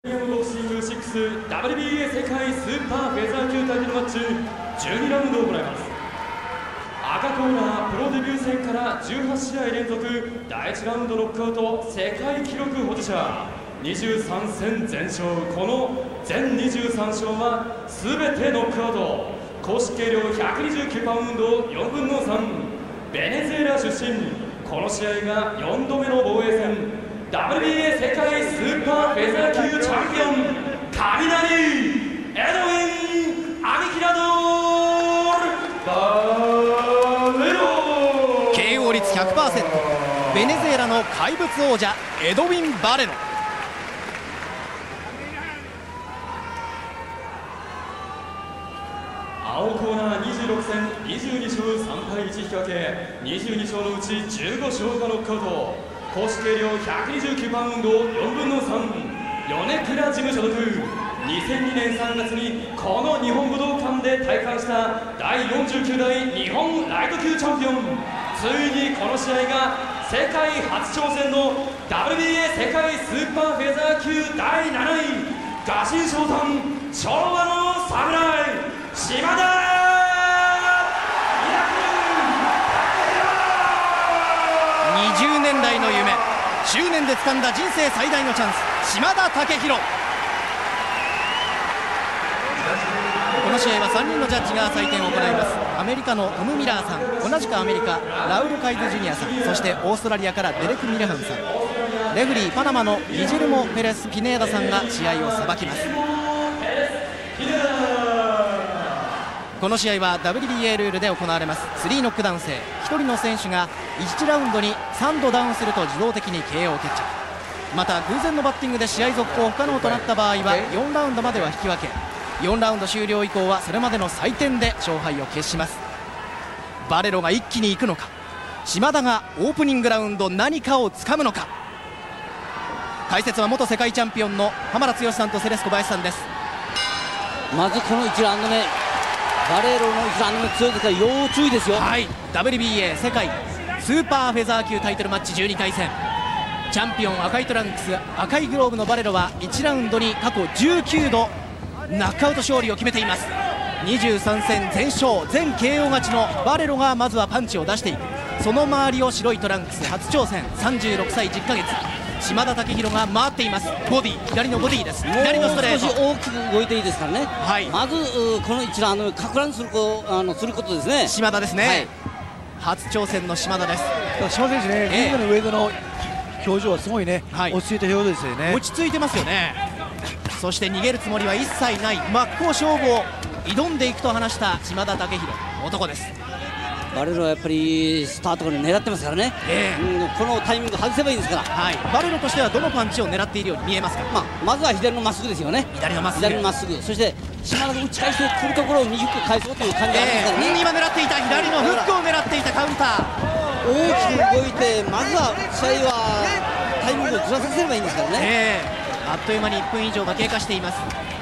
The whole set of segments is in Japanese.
ボクシング 6WBA 世界スーパーフェザー級タイトルマッチ12ラウンドを行います。赤コーナープロデビュー戦から18試合連続第1ラウンドノックアウト世界記録保持者23戦全勝。この全23勝は全てノックアウト。公式計量129パウンド4分の3、ベネズエラ出身。この試合が4度目の防衛戦、 WBA 世界スーパーフェザー級チャンピオン雷エドウィン・アミキラドール・バレロ。 KO 率 100%、 ベネズエラの怪物王者エドウィン・バレロ。 青コーナー26戦22勝3敗1引き分け、22勝のうち15勝がノックアウト。公式計量129パウンド4分の3、米倉事務所属。2002年3月にこの日本武道館で体感した第49代日本ライト級チャンピオン。ついにこの試合が世界初挑戦の WBA 世界スーパーフェザー級第7位、臥薪嘗胆昭和の侍島田。 20年来の夢、執念で掴んだ人生最大のチャンス、島田武宏。この試合は3人のジャッジが採点を行います。アメリカのトム・ミラーさん、同じくアメリカラウル・カイズ・ジュニアさん、そしてオーストラリアからデレク・ミレハンさん、レフリーパナマのギジルモ・ペレス・ピネーダさんが試合をさばきます。この試合は WBA ルールで行われます。3ノックダウン制、1人の選手が1ラウンドに3度ダウンすると自動的に KO 決着。また偶然のバッティングで試合続行不可能となった場合は4ラウンドまでは引き分け、4ラウンド終了以降はそれまでの採点で勝敗を決します。バレロが一気に行くのか、島田がオープニングラウンド何かをつかむのか。解説は元世界チャンピオンの浜田剛さんとセレス小林さんです。 まずこの1ラウンド目、バレロの1ラウンド目強いですから要注意ですよ。 はい、 WBA 世界スーパーフェザー級タイトルマッチ12回戦、チャンピオン赤いトランクス赤いグローブのバレロは1ラウンドに過去19度ナックアウト勝利を決めています。23戦全勝全 KO 勝ちのバレロがまずはパンチを出していく。その周りを白いトランクス初挑戦36歳10ヶ月島田武宏が回っています。ボディ、左のボディです。左のストレート、 少し大きく動いていいですからね、 はい、 まずこの1ラウンド目かく乱することですね。 島田ですね、 はい、 初挑戦の島田です。 島選手ね、リングの上での表情はすごいね、 はい、 落ち着いた表情ですよね。 落ち着いてますよね。そして逃げるつもりは一切ない、真っ向勝負を挑んでいくと話した島田武宏、男です。 バレロはやっぱりスタートから狙ってますからね、このタイミング外せばいいんですから、 はい、バレロとしてはどのパンチを狙っているように見えますか。 まずは左のまっすぐですよね。 左のまっすぐ、 左のまっすぐ、そして島田が打ち返してくるところを右フック返そうという感じがありますからね、 今狙っていた左のフックを狙っていたカウンター、 大きく動いて、まずは試合はタイミングをずらさせればいいんですからね、 あっという間に1分以上が経過しています。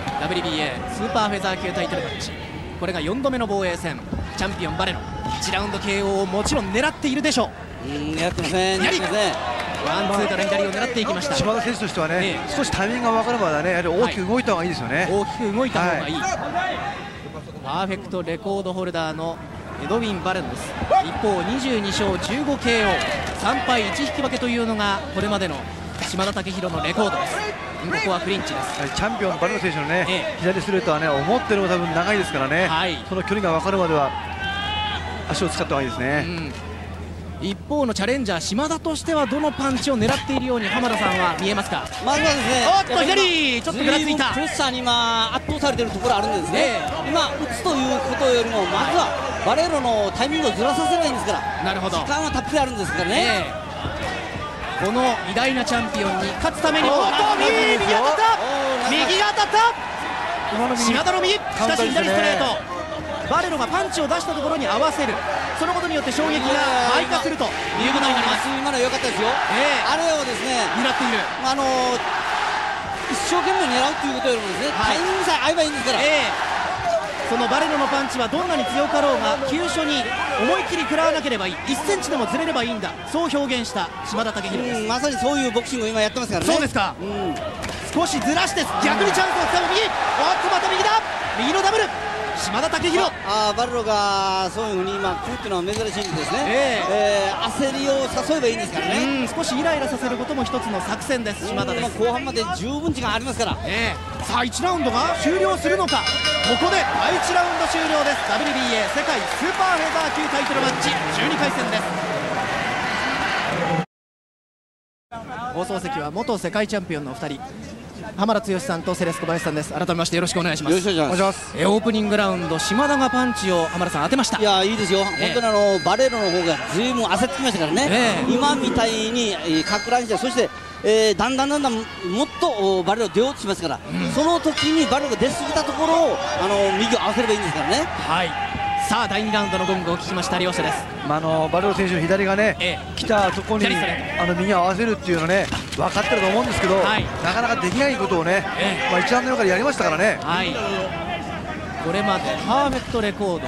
WBA スーパーフェザー級タイトルマッチ、これが4度目の防衛戦、チャンピオンバレロ1ラウンド KO をもちろん狙っているでしょう。 狙ってますね、 左ワンツーから左を狙っていきました。 島田選手としてはね、少しタイミングが分かるまではね、やはり大きく動いた方がいいですよね、 大きく動いた方がいい、パーフェクトレコードホルダーのエドウィン・バレロです。一方22勝 15KO 3敗1引き分けというのがこれまでの島田武宏のレコードです。ここはクリンチです。 チャンピオンバレロ選手のね、左ストレートはね、思ってるの多分長いですからね、その距離が分かるまでは足を使った方がいいですね、 一方のチャレンジャー島田としてはどのパンチを狙っているように浜田さんは見えますか。 まずはですね、 おっと左ちょっとぐらついた、 プレッシャーに今圧倒されているところあるんですね、今打つということよりもまずはバレロのタイミングをずらさせればいいんですから。 なるほど、 時間はたっぷりあるんですからね、 この偉大なチャンピオンに勝つために、おっと右が当たった、右が当たった、島田の右、しかし左ストレート、バレロがパンチを出したところに合わせる、そのことによって衝撃が倍化するということになります。 今の良かったですよ、あれをですね狙っている、 一生懸命狙うということよりもですね、タイミングさえ合えばいいんですから、 そのバレロのパンチはどんなに強かろうが急所に思いっきり食らわなければいい、1センチでもずれればいいんだ、そう表現した島田武宏です。 まさにそういうボクシングを今やってますからね。 そうですか、 少しずらして逆にチャンスをつかむ右、おっとまた右だ、右のダブル島田武宏。 バレロがそういうふうに今来るっていうのは珍しいんですね。焦りを誘えばいいんですからね。 少しイライラさせることも一つの作戦です。島田です。 後半まで十分時間ありますから、 さあ1ラウンドが終了するのか。ここで第1ラウンド終了です。 WBA 世界スーパーフェザー級タイトルマッチ12回戦です。放送席は元世界チャンピオンのお二人、浜田剛さんとセレス小林さんです。改めましてよろしくお願いします。 よろしくお願いします。 オープニングラウンド島田がパンチを浜田さん当てました。 いやいいですよ、本当にバレロの方がずいぶん焦ってきましたからね、今みたいにかく乱して、そして、だんだんもっとバレロ出ようとしますから、その時にバレロが出過ぎたところを右を合わせればいいんですからね。 さあ第2ラウンドのゴングを聞きました両者です。 バレロ選手の左がね、来たところに右を合わせるっていうのね分かってると思うんですけど、なかなかできないことをね、1ラウンド目からやりましたからね。 これまでパーフェクトレコード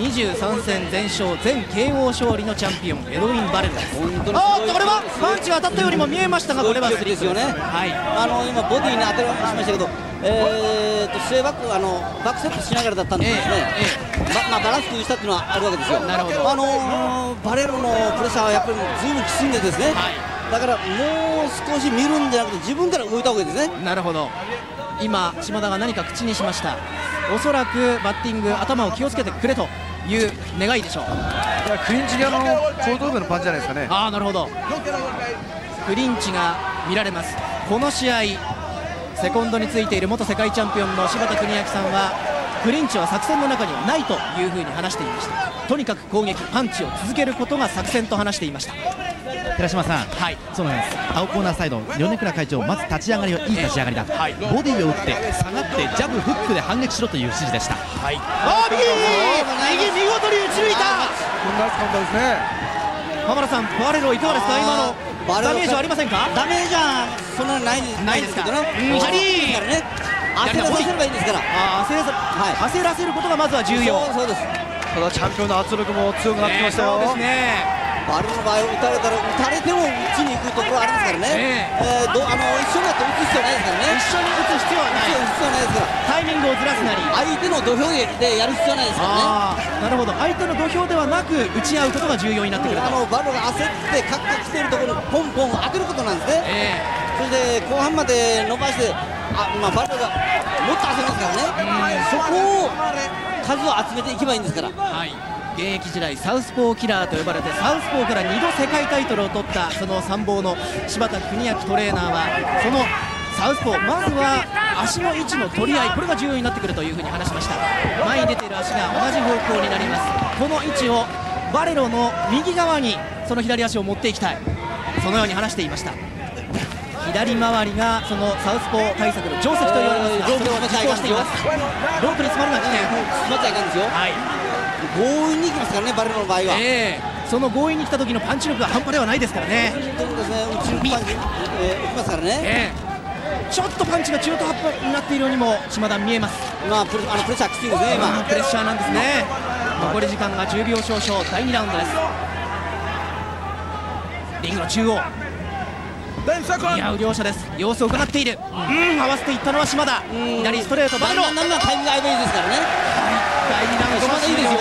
23戦全勝全 KO 勝利のチャンピオンエドウィン・バレロです。これはパンチが当たったようにも見えましたが、これはスリーですよね。 今ボディに当てられましたけど、スウェーバックバックセットしながらだったんですね。バランス崩したっていうのはあるわけですよ。 なるほど。 バレロのプレッシャーはやっぱりずいぶんきついんでですね、だからもう少し見るんじゃなくて自分から動いた方がいいですね。 なるほど。今島田が何か口にしました。おそらくバッティング頭を気をつけてくれという願いでしょう。 クリンチが後頭部のパンチじゃないですかね。 なるほど。クリンチが見られます。この試合セコンドについている元世界チャンピオンの柴田邦明さんはクリンチは作戦の中にはないというふうに話していました。とにかく攻撃パンチを続けることが作戦と話していました。 寺島さん、そうなんです。青コーナーサイド米倉会長、まず立ち上がりはいい立ち上がりだ、ボディを打って下がってジャブフックで反撃しろという指示でした。 右見事に打ち抜いた。 簡単ですね。 浜田さん、バレロいかがですか。今のダメージはありませんか。 ダメージはそんなにないですけどね。焦らせればいいんですから。 焦らせることがまずは重要。 そうです。 ただチャンピオンの圧力も強くなってきましたよ。 そうですね。 バレロの場合打たれたら打たれても打ちに行くところありますからね。一緒になって打つ必要ないですからね。 一緒に打つ必要はないですから。 タイミングをずらすなり相手の土俵でやる必要ないですからね。 なるほど。相手の土俵ではなく打ち合うことが重要になってくると。 バレロが焦ってカッカ来ているところにポンポン当てることなんですね。それで後半まで伸ばしてバレロがもっと焦りますからね。そこを数を集めていけばいいんですから。 現役時代サウスポーキラーと呼ばれてサウスポーから2度世界タイトルを取ったその参謀の柴田邦明トレーナーはそのサウスポーまずは足の位置の取り合い、これが重要になってくるというふうに話しました。前に出ている足が同じ方向になります。この位置をバレロの右側にその左足を持っていきたい、そのように話していました。左回りがそのサウスポー対策の定石と言われますが、それを実行しています。ロープに詰まるのは危険。 詰まっちゃいかんですよ。強引にいきますからね、バレロの場合は。 その強引に来た時のパンチ力が半端ではないですからね。 本当にですね、打ち抜くパンチ打ちますからね。 ちょっとパンチが中途半端になっているようにも島田見えます。 プレッシャーきついですね。今プレッシャーなんですね。残り時間が10秒少々、第2ラウンドです。リングの中央見合う両者です。様子を伺っている。合わせていったのは島田。左ストレートバレロ。 タイミングが合えばいいですからね。 第2ラウンドまだいいですよ。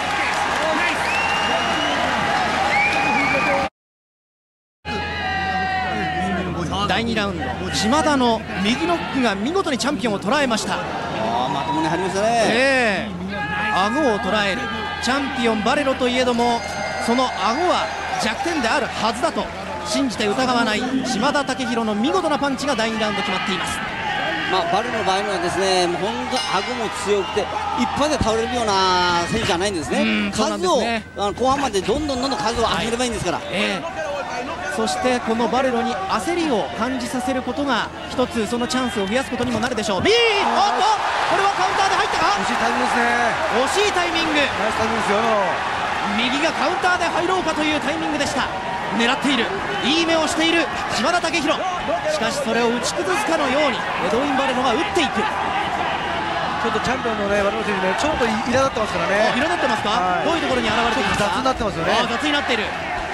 第2ラウンド島田の右ノックが見事にチャンピオンを捉えました。 まともに入りましたね。 顎を捉えるチャンピオンバレロといえども、その顎は弱点であるはずだと信じて疑わない島田武宏の見事なパンチが第2ラウンド決まっています。 バレロの場合はですね、もう本当顎も強くて一発で倒れるような選手じゃないんですね。数を後半までどんどん数を上げればいいんですから。そしてこのバレロに焦りを感じさせることが一つそのチャンスを増やすことにもなるでしょう。これはカウンターで入ったか。 惜しいタイミングですね。 惜しいタイミング。 ナイスタイミングですよ。 右がカウンターで入ろうかというタイミングでした。狙っている、いい目をしている島田武宏。しかしそれを打ち崩すかのようにエドウィン・バレロが打っていく。 ちょっとチャンピオンのバレロ選手ね、ちょっと苛立ってますからね。 苛立ってますか。どういうところに現れていますか。 雑になってますよね。 雑になっている。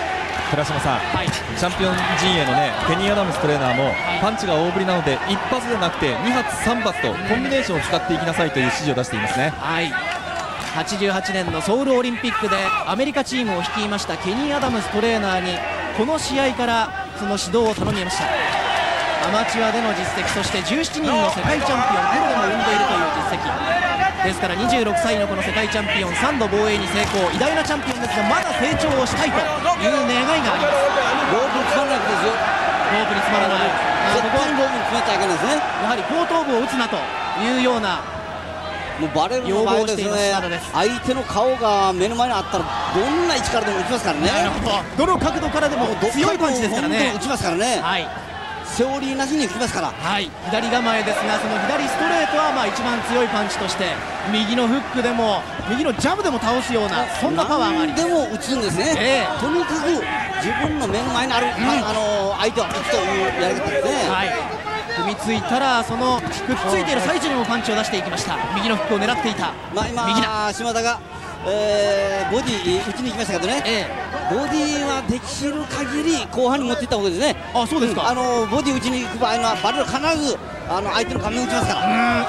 寺島さん、チャンピオン陣営のねケニー・アダムストレーナーも、パンチが大振りなので一発でなくて2発3発とコンビネーションを使っていきなさいという指示を出していますね。 88年のソウルオリンピックでアメリカチームを率いましたケニー・アダムストレーナーにこの試合からその指導を頼みました。アマチュアでの実績、そして17人の世界チャンピオンプロでも生んでいるという実績ですから、26歳のこの世界チャンピオン3度防衛に成功、偉大なチャンピオンですがまだ成長をしたいという願いがあります。 ロープに詰まらなくてですよ。 ロープに詰まらない、 絶対にロープに詰まっちゃいけないですね。 やはり後頭部を打つなというようなもうバレルの場合ですね、相手の顔が目の前にあったらどんな位置からでも打ちますからね。 どの角度からでも強いパンチですからね。 打ちますからね。セオリーなしに打ちますから。 左構えですが、その左ストレートは一番強いパンチとして、右のフックでも右のジャブでも倒すような、そんなパワーがあります。 でも打つんですね。とにかく自分の目の前にある、相手は打つというやり方ですね。 踏みついたらそのくっついている最中にもパンチを出していきました。右のフックを狙っていた。 今島田が、ボディ打ちに行きましたけどね、ボディはできる限り後半に持っていった方がいいですね。 そうですか。 ボディ打ちに行く場合はバレル必ず相手の顔面打ちますから、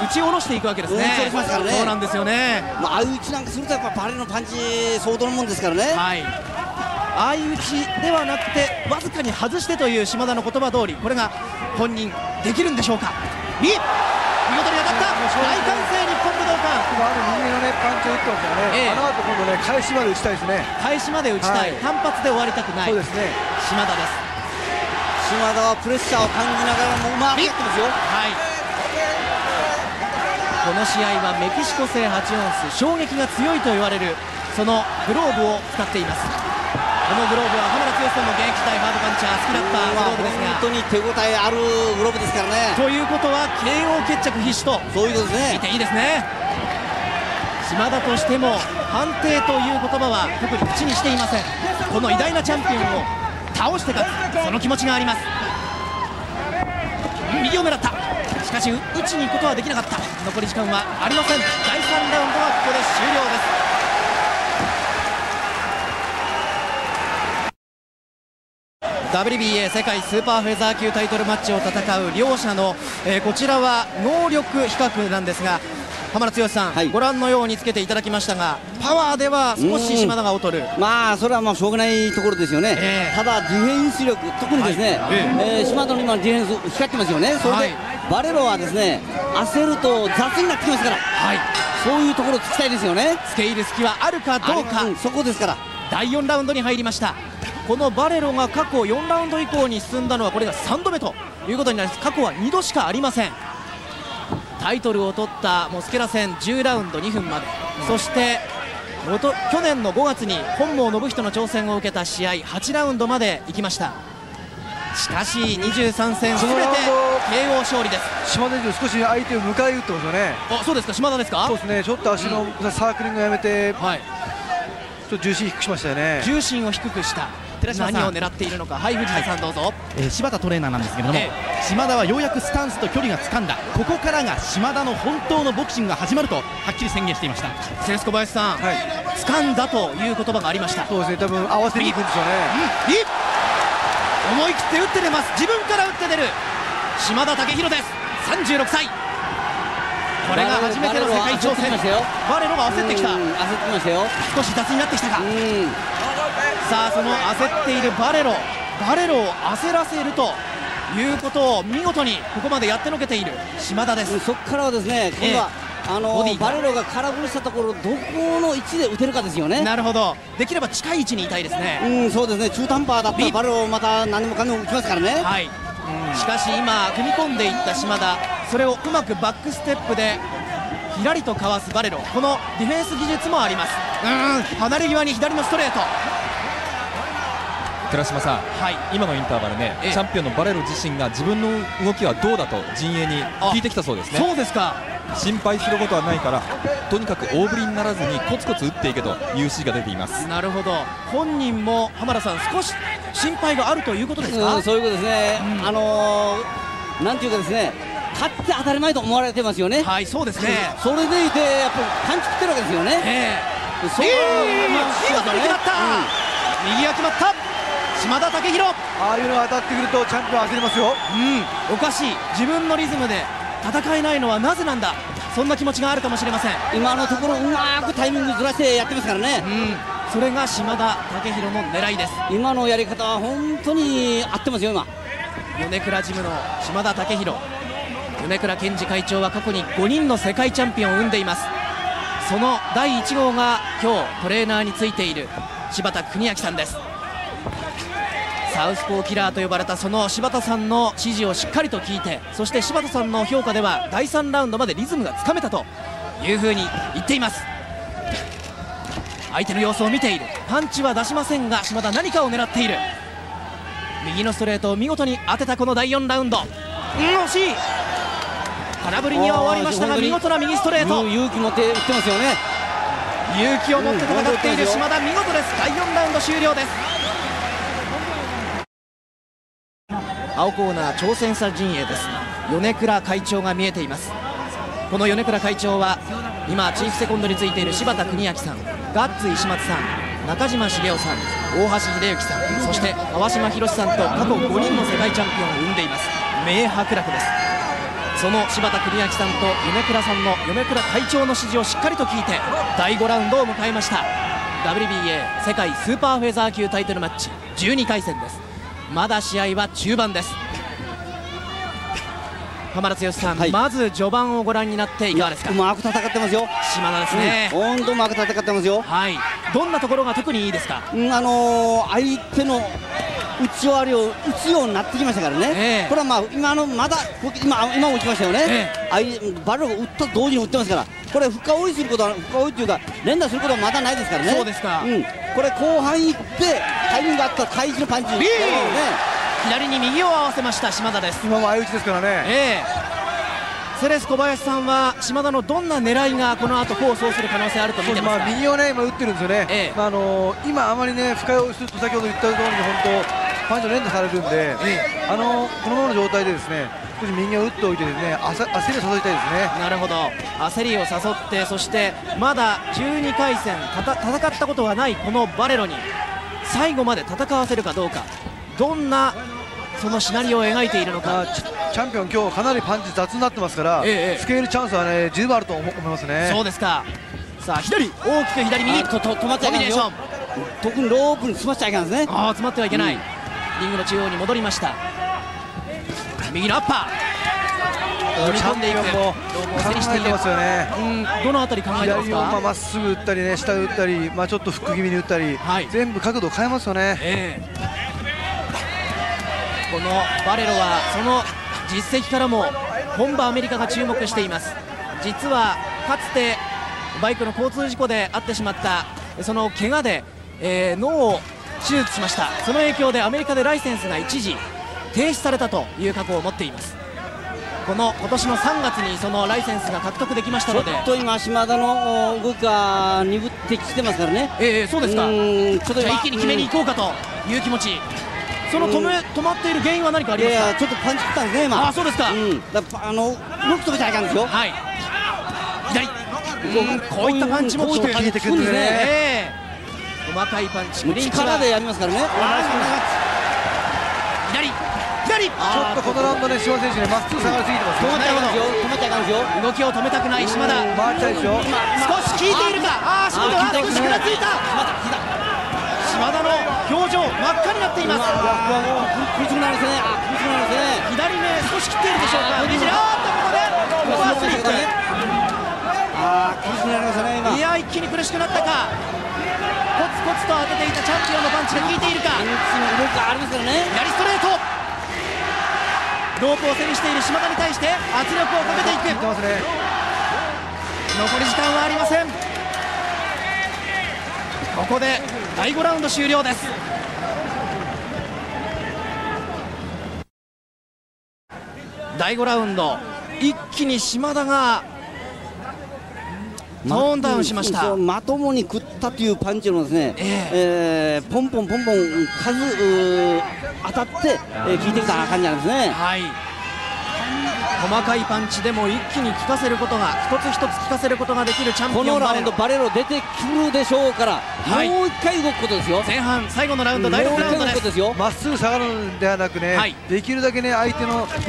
打ち下ろしていくわけですね。 打ち下ろしますからね。 そうなんですよね。 相打ちなんかするとやっぱバレルのパンチ相当のもんですからね。 相打ちではなくてわずかに外してという島田の言葉通り、これが本人できるんでしょうか。見事に当たった。大歓声、日本武道館。 右のパンチを打ってますよね。あの後今度返しまで打ちたいですね。 返しまで打ちたい、単発で終わりたくない。 そうですね。 島田です。 島田はプレッシャーを感じながらもうまくやってますよ。 この試合はメキシコ製8オンス、衝撃が強いと言われるそのグローブを使っています。このグローブは浜田剛さんの現役時代ハードパンチャー好きだったグローブですが、 本当に手応えあるグローブですからね。 ということは KO 決着必至と、 そういうことですね。 見ていいですね。島田としても判定という言葉は特に口にしていません。この偉大なチャンピオンを倒して勝つ、その気持ちがあります。右を狙った。しかし打ちに行くことはできなかった。残り時間はありません。第3ラウンドはここで終了です。WBA 世界スーパーフェザー級タイトルマッチを戦う両者の、こちらは能力比較なんですが、浜田剛さん、ご覧のようにつけていただきましたが、パワーでは少し島田が劣る。 それはしょうがないところですよね。ただディフェンス力、特にですね、島田の今のディフェンス光ってますよね。それで、バレロはですね焦ると雑になってきますから、そういうところをつきたいですよね。 つけ入る隙はあるかどうか、 そこですから。 第4ラウンドに入りました。このバレロが過去4ラウンド以降に進んだのはこれが3度目ということになります。過去は2度しかありません。タイトルを取ったモスケラ戦10ラウンド2分まで、そして去年の5月に本坊信人の挑戦を受けた試合8ラウンドまで行きました。しかし23戦すべて KO 勝利です。 島田選手少し相手を迎え撃ってますよね。 そうですか。島田ですか。 そうですね。ちょっと足のサークリングをやめて、ちょっと重心低くしましたよね。 重心を低くした。何を狙っているのか。藤田さんどうぞ。 柴田トレーナーなんですけれども、島田はようやくスタンスと距離がつかんだ、ここからが島田の本当のボクシングが始まるとはっきり宣言していました。 セレス小林さん、掴んだという言葉がありました。 そうですね。多分合わせに行くんでしょうね。 思い切って打って出ます。自分から打って出る島田武宏です。36歳。これが初めての世界挑戦。バレロが焦ってきた。 焦ってましたよ。 少し雑になってきたか。さあその焦っているバレロを焦らせるということを見事にここまでやってのけている島田です。 そこからはですね、今度はバレロが空振りしたところ、どこの位置で打てるかですよね。 なるほど。できれば近い位置にいたいですね。 そうですね。中途半端だったらバレロまた何でもかんでも打ちますからね。 しかし今踏み込んでいった島田、それをうまくバックステップでひらりとかわすバレロ、このディフェンス技術もあります。離れ際に左のストレート。 寺島さん、今のインターバルね、チャンピオンのバレロ自身が自分の動きはどうだと陣営に聞いてきたそうですね。 そうですか。 心配することはないから、とにかく大振りにならずにコツコツ打っていけという指示が出ています。 なるほど。本人も浜田さん、少し心配があるということですか。 そういうことですね。なんていうかですね、勝って当たり前と思われてますよね。 そうですね。 それでいてやっぱりパンチ食ってるわけですよね。 見事に決まった。右が決まった。 島田武宏。 ああいうのが当たってくるとチャンピオン焦りますよ。 おかしい、自分のリズムで戦えないのはなぜなんだ、そんな気持ちがあるかもしれません。 今のところうまくタイミングずらしてやってますからね。 それが島田武宏の狙いです。 今のやり方は本当に合ってますよ。今米倉ジムの島田武宏、米倉健二会長は過去に5人の世界チャンピオンを生んでいます。その第1号が今日トレーナーについている柴田邦明さんです。サウスポーキラーと呼ばれたその柴田さんの指示をしっかりと聞いて、そして柴田さんの評価では第3ラウンドまでリズムがつかめたというふうに言っています。相手の様子を見ている。パンチは出しませんが島田何かを狙っている。右のストレートを見事に当てたこの第4ラウンド。惜しい、空振りには終わりましたが見事な右ストレート。 勇気持って打ってますよね。 勇気を持って戦っている島田、見事です。第4ラウンド終了です。青コーナー挑戦者陣営です。米倉会長が見えています。この米倉会長は今チーフセコンドについている柴田邦明さん、ガッツ石松さん、中島茂雄さん、大橋秀幸さん、そして川島博さんと過去5人の世界チャンピオンを生んでいます。名伯楽です。その柴田邦明さんと米倉さんの米倉会長の指示をしっかりと聞いて第5ラウンドを迎えました。 WBA 世界スーパーフェザー級タイトルマッチ12回戦です。まだ試合は中盤です。浜田剛さん、まず序盤をご覧になっていかがですか。 うまく戦ってますよ、 島田ですね。 本当うまく戦ってますよ。 どんなところが特にいいですか。 相手の打ち終わりを打つようになってきましたからね。これはまあ今も打ちましたよね。バルを打った同時に打ってますから、これ深追いすることは、深追いというか連打することはまだないですからね。 そうですか。 これ後半いってタイミングがあったら返しのパンチ、 左に右を合わせました島田です。 今も相打ちですからね。 セレス小林さんは島田のどんな狙いがこの後功を奏する可能性あると見てますか。 右をね今打ってるんですよね。今あまりね深追いすると先ほど言った通りに本当パンチを連打されるんで、このままの状態でですね少し右を打っておいてですね焦りを誘いたいですね。 なるほど、焦りを誘って、そしてまだ12回戦戦ったことがないこのバレロに最後まで戦わせるかどうか、どんなそのシナリオを描いているのか。 チャンピオン今日かなりパンチ雑になってますから、つけるチャンスはね十分あると思いますね。 そうですか。さあ左、大きく左右止まっちゃいけないよ。特にロープに詰まっちゃいけないですね。 詰まってはいけない。リングの中央に戻りました。右のアッパー踏み込んでいく。ロープを背にしていますよね。どのあたり考えてますか。 左をまっすぐ打ったりね、下打ったり、ちょっとフック気味に打ったり、全部角度を変えますよね。 このバレロはその実績からも本場アメリカが注目しています。実はかつてバイクの交通事故であってしまったその怪我で、脳を手術しました。その影響でアメリカでライセンスが一時停止されたという過去を持っています。今年の3月にそのライセンスが獲得できましたので、 ちょっと今島田の動きが鈍ってきてますからね。 そうですか。ちょっと一気に決めに行こうかという気持ち。その止まっている原因は何かありますか。 ちょっとパンチ食ったんですね今。 そうですか。 動き止めちゃいかんですよ。 左、こういったパンチも効く。 効いてくるんですね。 細かいパンチ、 力でやりますからね。 左、 ちょっとこのラウンドね、島選手ね、まっすぐ下がりすぎてます。 止まっちゃいかんですよ。止まっちゃいかんですよ。 動きを止めたくない島田。 回りたいでしょ。 少し効いているか。島田は少し食らついた。島田の表情真っ赤になっています。 苦しくなりますね。 左目少し切っているでしょうか。ここはスリップ。 苦しくなりましたね今。 いや、一気に苦しくなったか。コツコツと当てていたチャンピオンのパンチが効いているか。 パンチの動きがありますからね。 左ストレート。ロープを背にしている島田に対して圧力をかけていく。残り時間はありません。ここで第5ラウンド終了です。第5ラウンド、一気に島田がトーンダウンしました。 まともに食ったというパンチのですね、ポンポン数当たって効いてきた感じなんですね。 細かいパンチでも一気に効かせることが一つ一つ効かせることができるチャンピオンこのラウンドバレロ出てくるでしょうから、 はい、 もう1回動くことですよ。 前半最後のラウンド第6ラウンドです。 まっすぐ下がるんではなくね、はい、できるだけね相手の思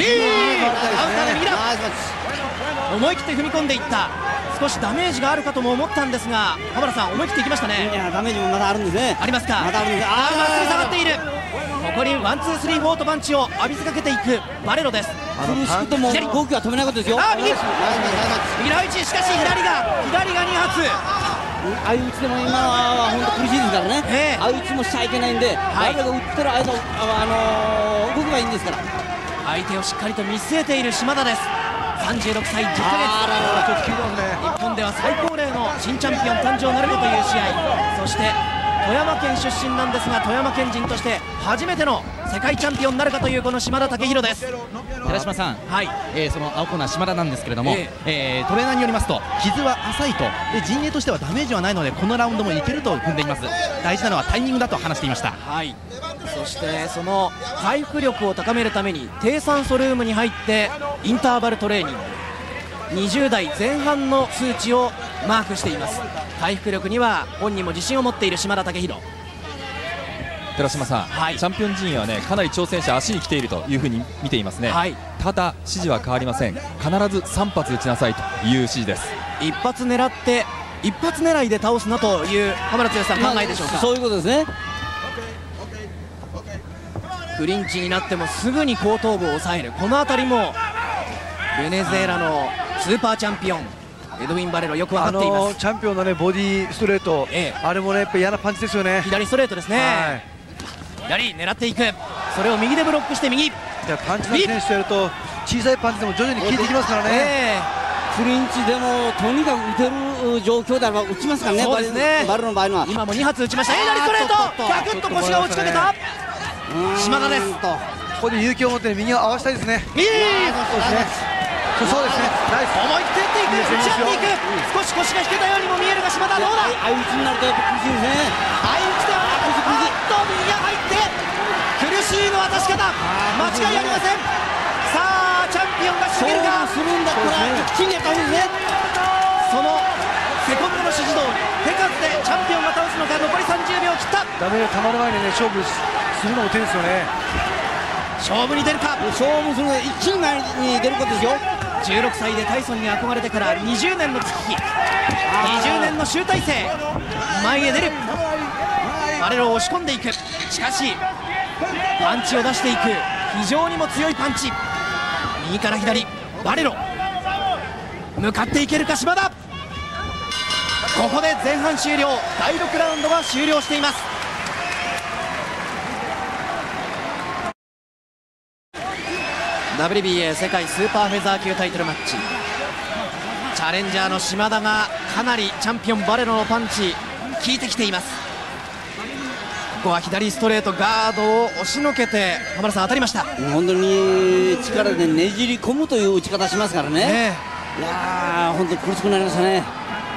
い切って踏み込んでいった。少しダメージがあるかとも思ったんですが、浜田さん思い切っていきましたね。 いやダメージもまだあるんですね。 ありますか。 まだあるんです。 まっすぐ下がっている。ここにワンツースリーフォーとパンチを浴びせかけていくバレロです。 苦しくても動きは止めないことですよ。 右の配置、しかし左が2発。 相打ちでも今は本当苦しいですからね。相打ちもしちゃいけないんで、バレロが打ってる間動けばいいんですから。 相手をしっかりと見据えている島田です。36歳10ヶ月。日本では最高齢の新チャンピオン誕生なるかという試合。そして富山県出身なんですが、富山県人として初めての世界チャンピオンになるかというこの島田武宏です。 寺島さん、はい、その青コーナー島田なんですけれども、トレーナーによりますと傷は浅いと、で陣営としてはダメージはないのでこのラウンドもいけると踏んでいます。大事なのはタイミングだと話していました。 はい、そしてその回復力を高めるために低酸素ルームに入ってインターバルトレーニング、20代前半の数値をマークしています。回復力には本人も自信を持っている島田武宏。 寺島さん、はい、チャンピオン陣営はねかなり挑戦者足に来ているというふうに見ていますね。はい、ただ指示は変わりません。必ず3発撃ちなさいという指示です。 一発狙って一発狙いで倒すなという浜田剛さん考えでしょうか。 そういうことですね。 クリンチになってもすぐに後頭部を抑える、この辺りもベネズエラのスーパーチャンピオンエドウィン・バレロよく分かっています。 チャンピオンのねボディストレート、あれもねやっぱり嫌なパンチですよね。 左ストレートですね。はい、左狙っていく、それを右でブロックして右。いやパンチの選手とやると小さいパンチでも徐々に効いてきますからね。 クリンチでもとにかく打てる状況であれば打ちますからね。 そうですね。 バレロの場合は今も2発打ちました。左ストレート、ガクッと腰が落ちかけた島田です。 ここで勇気を持って右を合わせたいですね。そうですね。ナイス。 思い切って打っていく、打ち合っていく。少し腰が引けたようにも見えるが島田どうだ。 相打ちになるとやっぱ苦しいですね。 相打ちではなく右が入って苦しいのは確かだ。間違いありません。さあチャンピオンが仕掛けるか。 するんだったら一気にやった方がいいですね。 そのセコンドの指示通り手数でチャンピオンが倒すのか。残り30秒切った。 ダメージたまる前にね勝負するのも手ですよね。 勝負に出るか。 勝負するので一気に前に出ることですよ。 16歳でタイソンに憧れてから20年の月日、20年の集大成、前へ出る。バレロを押し込んでいく。しかしパンチを出していく、非常にも強いパンチ。右から左、バレロ向かっていけるか島田。ここで前半終了、第6ラウンドが終了しています。WBA 世界スーパーフェザー級タイトルマッチ、チャレンジャーの島田がかなりチャンピオンバレロのパンチ効いてきています。ここは左ストレートガードを押しのけて浜田さん当たりました。 本当に力でねじり込むという打ち方しますからね。いやー本当に苦しくなりましたね。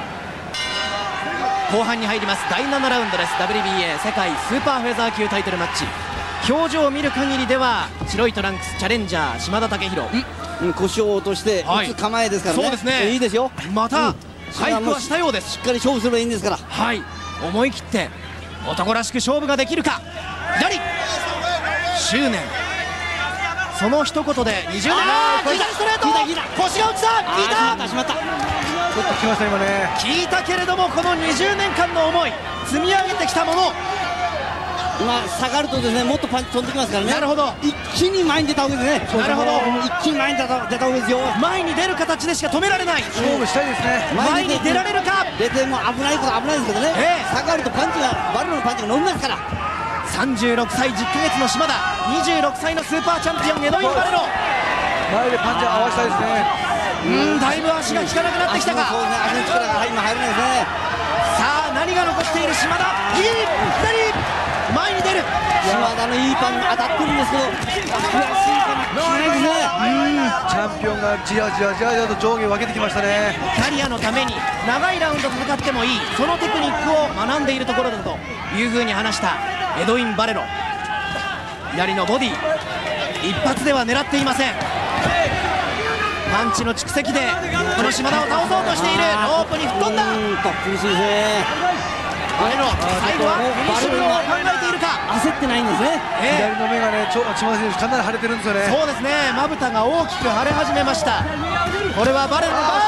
後半に入ります。第7ラウンドです。 WBA 世界スーパーフェザー級タイトルマッチ。表情を見る限りでは白いトランクスチャレンジャー島田武宏、 腰を落として打つ構えですからね。 そうですね。 いいですよ。 また回復はしたようです。 しっかり勝負すればいいんですから。 はい、思い切って男らしく勝負ができるか。左執念、その一言で20年。左ストレート、腰が落ちた。効いた。 しまった。ちょっときました今ね。 効いたけれどもこの20年間の思い積み上げてきたもの、 今下がるとですねもっとパンチ飛んできますからね。 なるほど。 一気に前に出た方がいいですね。 なるほど。 一気に前に出た方がいいですよ。 前に出る形でしか止められない。 勝負したいですね。 前に出られるか。 出ても危ないことは危ないですけどね。下がるとパンチがバレロのパンチが伸びますから。 36歳10ヶ月の島田、26歳のスーパーチャンピオンエドウィン・バレロ。 前でパンチを合わせたいですね。 だいぶ足が効かなくなってきたか。 そうですね、足の力が今入らないですね。 さあ何が残っている島田。右左前に出る。 島田のいいパン当たってるんですけど悔しいかもしれないですね。 チャンピオンがじわじわじわじわと上下を分けてきましたね。 キャリアのために長いラウンド戦ってもいい、そのテクニックを学んでいるところだというふうに話したエドウィン・バレロ。左のボディ一発では狙っていません。 パンチの蓄積でこの島田を倒そうとしている。ロープに吹っ飛んだ。 厳しいですね。 バレロ最後はフィニッシュを考えているか。 焦ってないんですね。 左の目がね、島田選手かなり腫れてるんですよね。 そうですね、まぶたが大きく腫れ始めました。これはバレロのマウ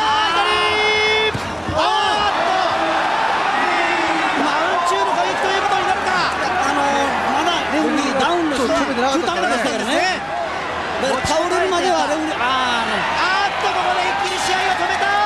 ンチューの過激ということになるか。 まだレフェリーダウンの止めてなかったからね。 倒れるまではレフェリーここで一気に試合を止めた。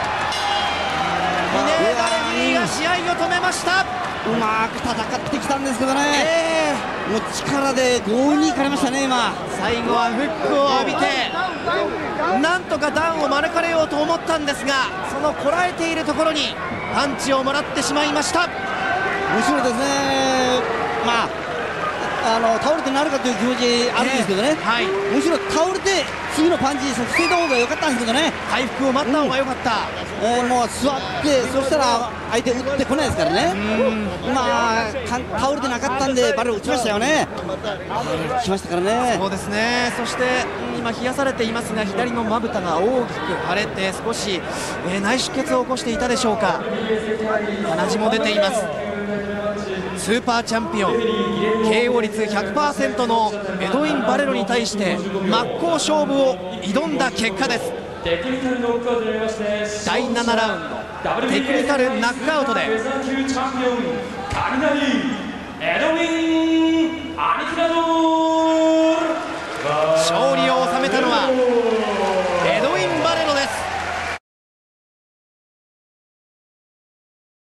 ミネーダレフェリーが試合を止めました。 うまく戦ってきたんですけどね、もう力で強引にいかれましたね。今最後はフックを浴びてなんとかダウンを免れようと思ったんですが、そのこらえているところにパンチをもらってしまいました。 むしろですね、倒れてなるかという気持ちあるんですけどね、むしろ倒れて次のパンチ防いだ方が良かったんですけどね。 回復を待った方が良かった。 もう座ってそしたら相手打ってこないですからね。倒れてなかったんでバレル打ちましたよね。来ましたからね。 そうですね。そして今冷やされていますが、左のまぶたが大きく腫れて少し内出血を起こしていたでしょうか。鼻血も出ています。スーパーチャンピオン KO 率 100% のエドウィン・バレロに対して真っ向勝負を挑んだ結果です。第7ラウンドテクニカルナックアウトでエドウィン・アニキラド